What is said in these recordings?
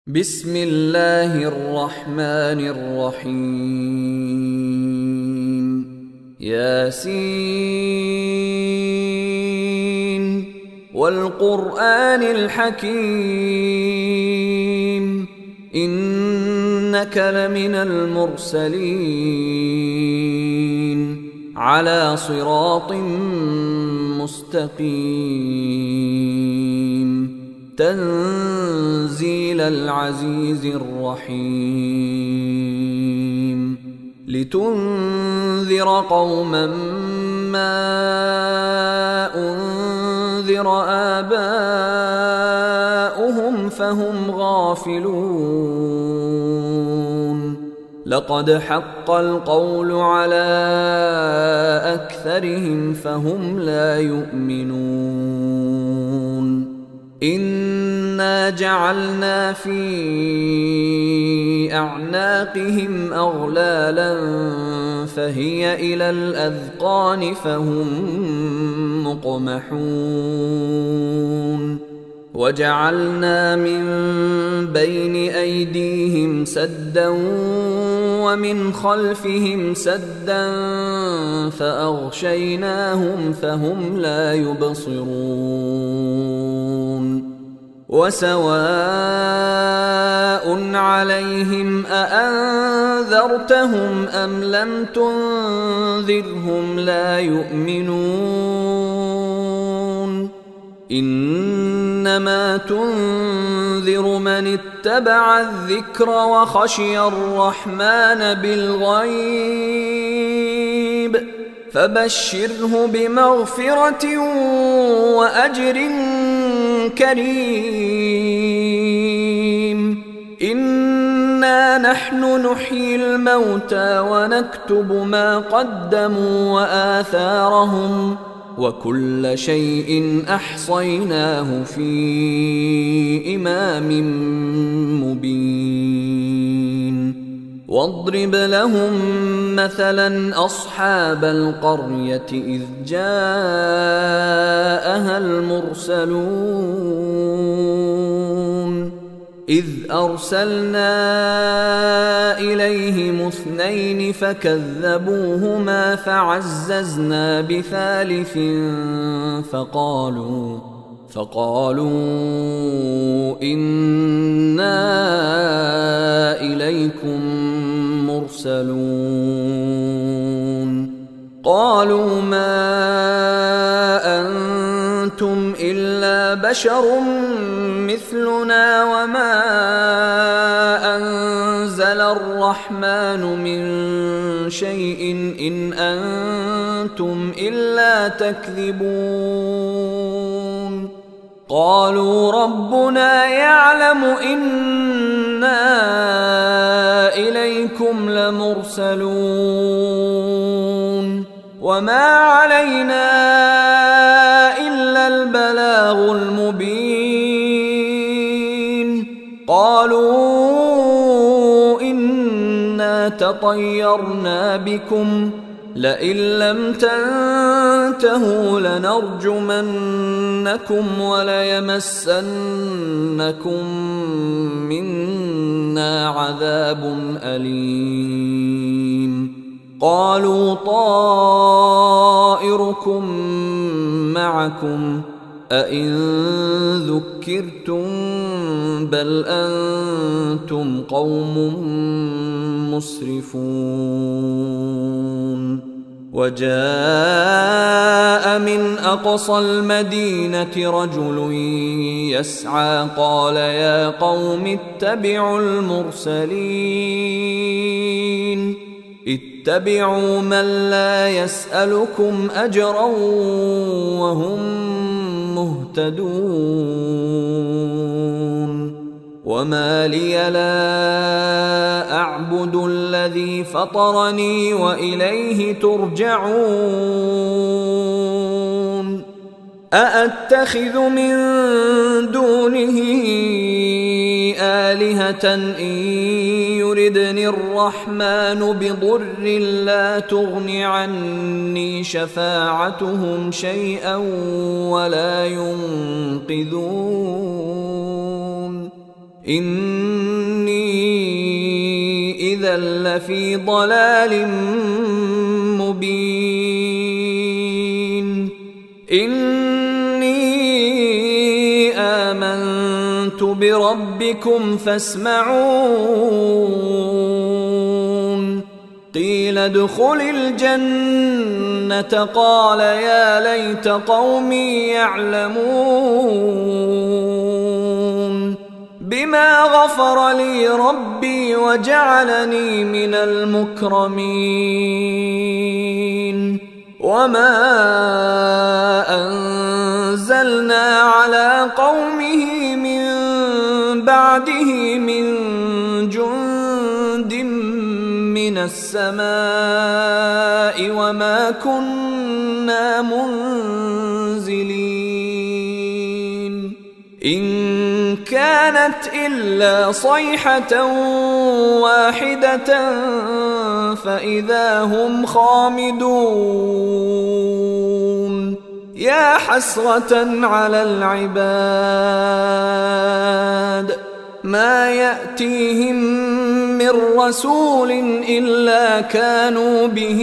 بسم الله الرحمن الرحيم ياسين والقرآن الحكيم إنك لمن المرسلين على صراط مستقيم تنزيل العزيز الرحيم لتنذر قوما ما أنذر آباؤهم فهم غافلون لقد حق القول على أكثرهم فهم لا يؤمنون إنا جعلنا في أعناقهم أغلالا فهي إلى الأذقان فهم مقمحون وجعلنا من بين أيديهم سدا ومن خلفهم سدا فأغشيناهم فهم لا يبصرون وسواء عليهم أأنذرتهم أم لم تنذرهم لا يؤمنون إنما تنذر من اتبع الذكر وخشي الرحمن بالغيب فبشره بمغفرة وأجر كريم إنا نحن نحيي الموتى ونكتب ما قدموا وآثارهم وكل شيء أحصيناه في إمام مبين واضرب لهم مثلا أصحاب القرية إذ جاءها المرسلون إذ أرسلنا إليهم اثنين فكذبوهما فعززنا بثالث فقالوا إنا إليكم مرسلون قالوا ما أنتم إلا بشر مثلنا وما أنزل الرحمن من شيء إن أنتم إلا تكذبون قالوا ربنا يعلم إنا إليكم لمرسلون وما علينا إلا البلاغ المبين قالوا إنا تطيرنا بكم لئن لم تنتهوا لنرجمنكم وليمسنكم منا عذاب أليم قالوا طائركم معكم أئن ذكرتم بل أنتم قوم مسرفون وجاء من أقصى المدينة رجل يسعى قال يا قوم اتبعوا المرسلين اتبعوا من لا يسألكم أجرا وهم مهتدون وما لي لا أعبد الذي فطرني وإليه ترجعون أأتخذ من دونه آلهة إن يردني الرحمن بضر لا تغن عني شفاعتهم شيئا ولا ينقذون إني إذا لفي ضلال مبين إني آمنت بربكم فاسمعون قيل ادخل الجنة قال يا ليت قومي يعلمون بما غفر لي ربي وجعلني من المكرمين وما أنزلنا على قومه من بعده من جند من السماء وما كنا منزلين إن كانت إلا صيحة واحدة فإذا هم خامدون يا حسرة على العباد ما يأتيهم من رسول إلا كانوا به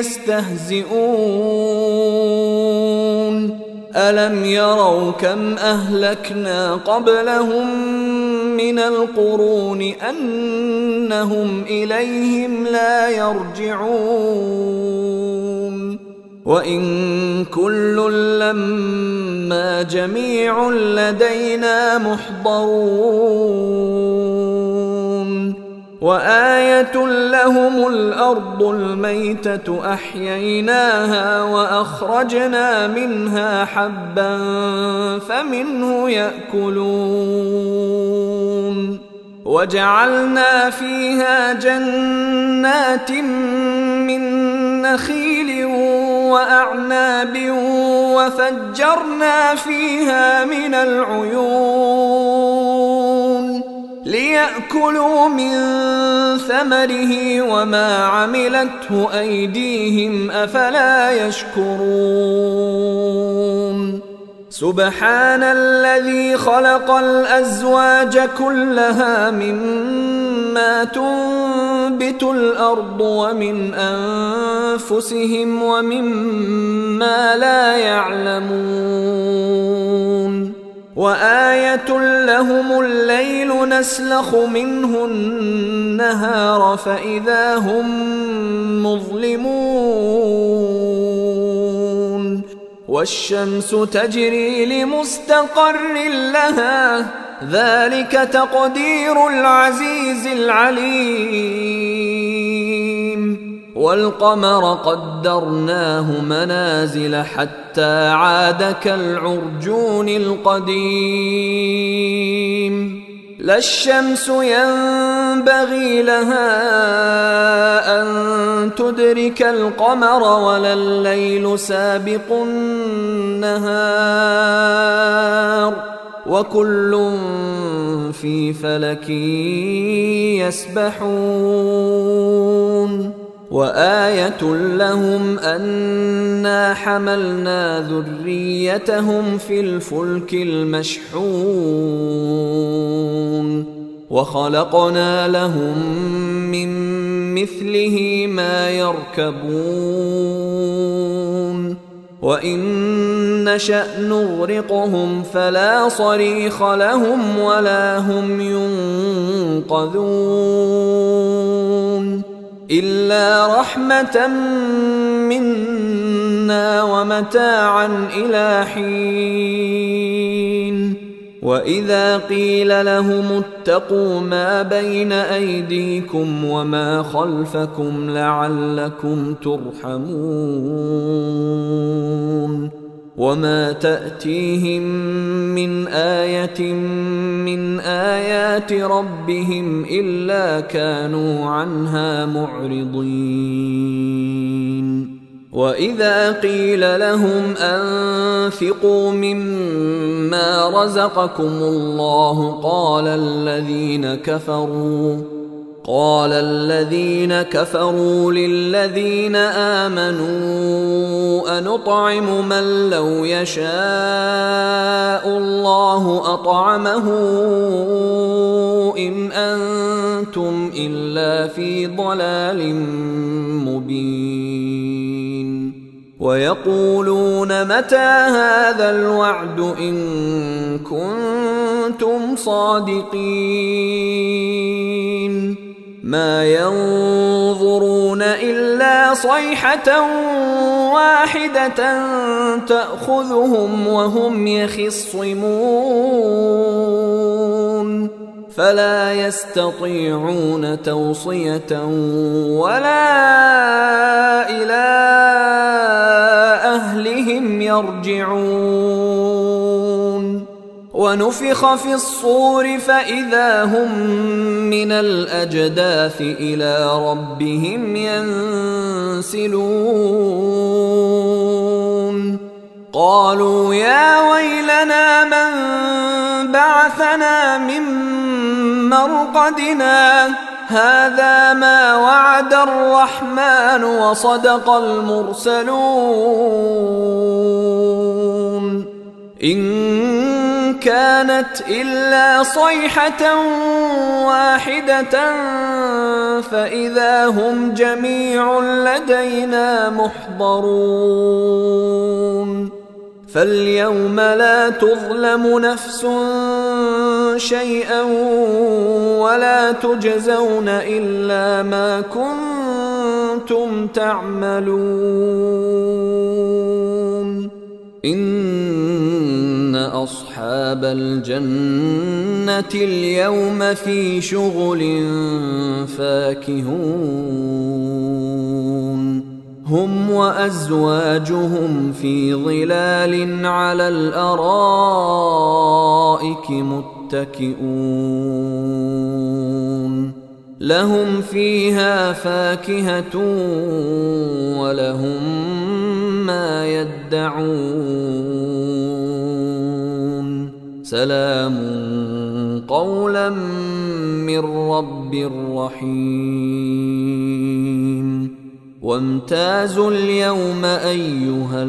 يستهزئون ألم يروا كم أهلكنا قبلهم من القرون أنهم إليهم لا يرجعون وإن كل لما جميع لدينا محضرون وآية لهم الأرض الميتة أحييناها وأخرجنا منها حبا فمنه يأكلون وجعلنا فيها جنات من نخيل وأعناب وفجرنا فيها من العيون ليأكلوا من ثمره وما عملته أيديهم أفلا يشكرون سبحان الذي خلق الأزواج كلها مما تنبت الأرض ومن أنفسهم ومما لا يعلمون وآية لهم الليل نسلخ منه النهار فإذا هم مظلمون والشمس تجري لمستقر لها ذلك تقدير العزيز العليم والقمر قدرناه منازل حتى عاد كالعرجون القديم لا الشمس ينبغي لها أن تدرك القمر ولا الليل سابق النهار وكل في فلك يسبحون وآية لهم أنا حملنا ذريتهم في الفلك المشحون وخلقنا لهم من مثله ما يركبون وإن نشأ نغرقهم فلا صريخ لهم ولا هم ينقذون إلا رحمة منا ومتاعا إلى حين وإذا قيل لهم اتقوا ما بين أيديكم وما خلفكم لعلكم ترحمون وما تأتيهم من آية من آيات ربهم إلا كانوا عنها معرضين وإذا قيل لهم أنفقوا مما رزقكم الله قال الذين كفروا للذين آمنوا أنطعم من لو يشاء الله أطعمه إن أنتم إلا في ضلال مبين ويقولون متى هذا الوعد إن كنتم صادقين ما ينظرون إلا صيحة واحدة تأخذهم وهم يخصمون فلا يستطيعون توصية ولا إلى أهلهم يرجعون ونفخ في الصور فإذا هم من الأجداث إلى ربهم ينسلون قالوا يا ويلنا من بعثنا من مرقدنا هذا ما وعد الرحمن وصدق المرسلون إن كانت إلا صيحة واحدة فإذا هم جميع لدينا محضرون فاليوم لا تظلم نفس شيئا ولا تجزون إلا ما كنتم تعملون إن أصحاب الجنة اليوم في شغل فاكهون هم وأزواجهم في ظلال على الأرائك متكئون لهم فيها فاكهة ولهم ما يدعون سلام قولا من رب رحيم وامتازوا اليوم أيها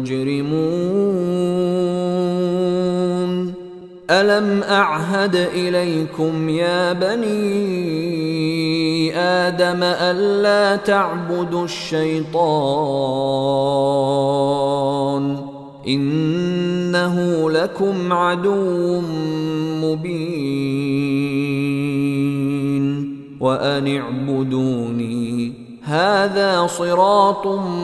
المجرمون ألم أعهد إليكم يا بني آدم ألا تعبدوا الشيطان إنه لكم عدو مبين وأن اعبدوني هذا صراط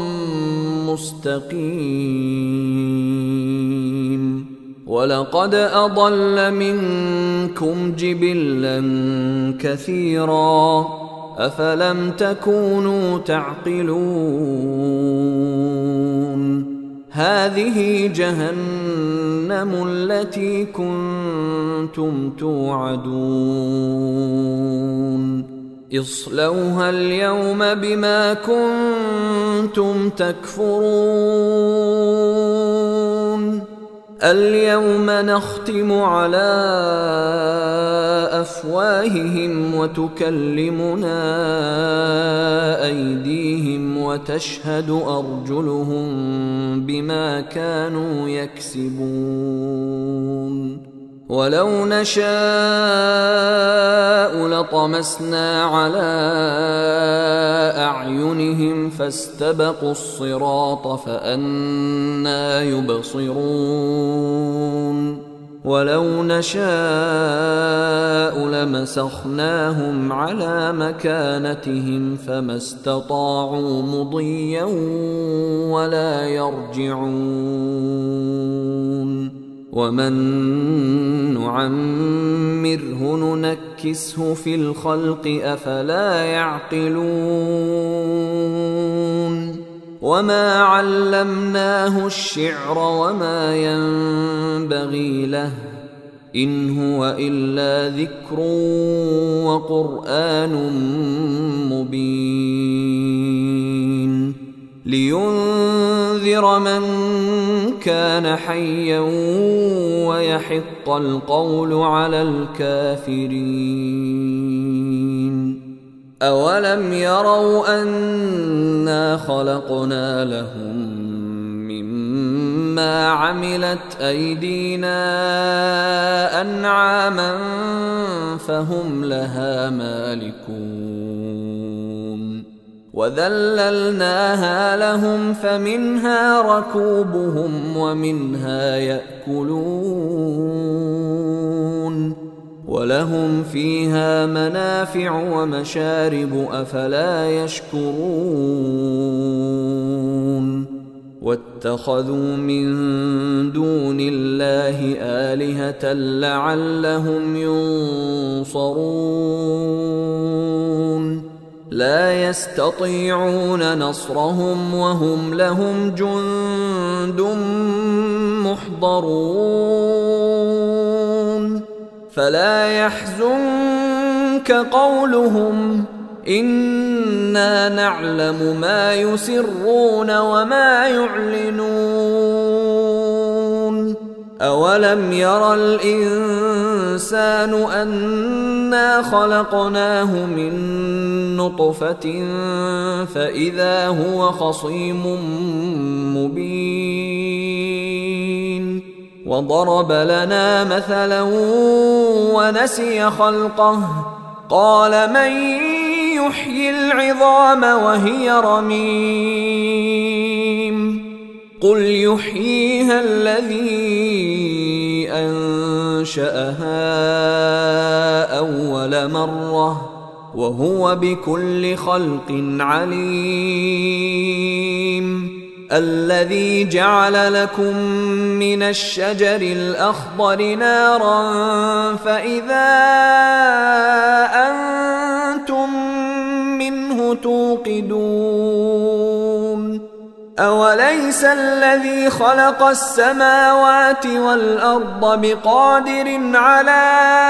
مستقيم ولقد أضل منكم جبلا كثيرا أفلم تكونوا تعقلون هذه جهنم التي كنتم توعدون اصلوها اليوم بما كنتم تكفرون اليوم نختم على أفواههم وتكلمنا أيديهم وتشهد أرجلهم بما كانوا يكسبون ولو نشاء لطمسنا على أعينهم فاستبقوا الصراط فأنى يبصرون ولو نشاء لمسخناهم على مكانتهم فما استطاعوا مضيا ولا يرجعون ومن نعمره ننكسه في الخلق أفلا يعقلون وما علمناه الشعر وما ينبغي له إن هو إلا ذكر وقرآن مبين لينذر من كان حيا ويحق القول على الكافرين أولم يروا أنا خلقنا لهم مما عملت أيدينا أنعاما فهم لها مالكون وذللناها لهم فمنها ركوبهم ومنها يأكلون ولهم فيها منافع ومشارب أفلا يشكرون واتخذوا من دون الله آلهة لعلهم ينصرون لا يستطيعون نصرهم وهم لهم جند محضرون فلا يحزنك قولهم إنا نعلم ما يسرون وما يعلنون أولم ير الإنسان أنا خلقناه من نطفة فإذا هو خصيم مبين وضرب لنا مثلا ونسي خلقه قال من يحيي العظام وهي رميم قل يحييها الذي أنشأها أول مرة وهو بكل خلق عليم الذي جعل لكم من الشجر الأخضر نارا فإذا أنتم منه توقدون أوليس الذي خلق السماوات والأرض بقادر على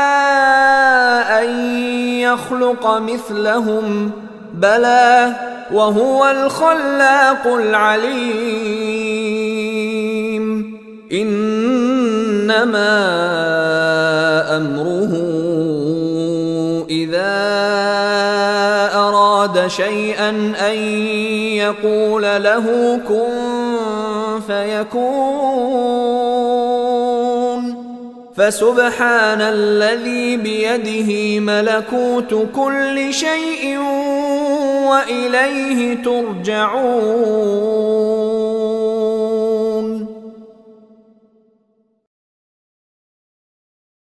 أن يخلق مثلهم بلى وهو الخلاق العليم إنما أمره إذا أراد شيئا أن يقول له كن فيكون فسبحان الذي بيده ملكوت كل شيء وإليه ترجعون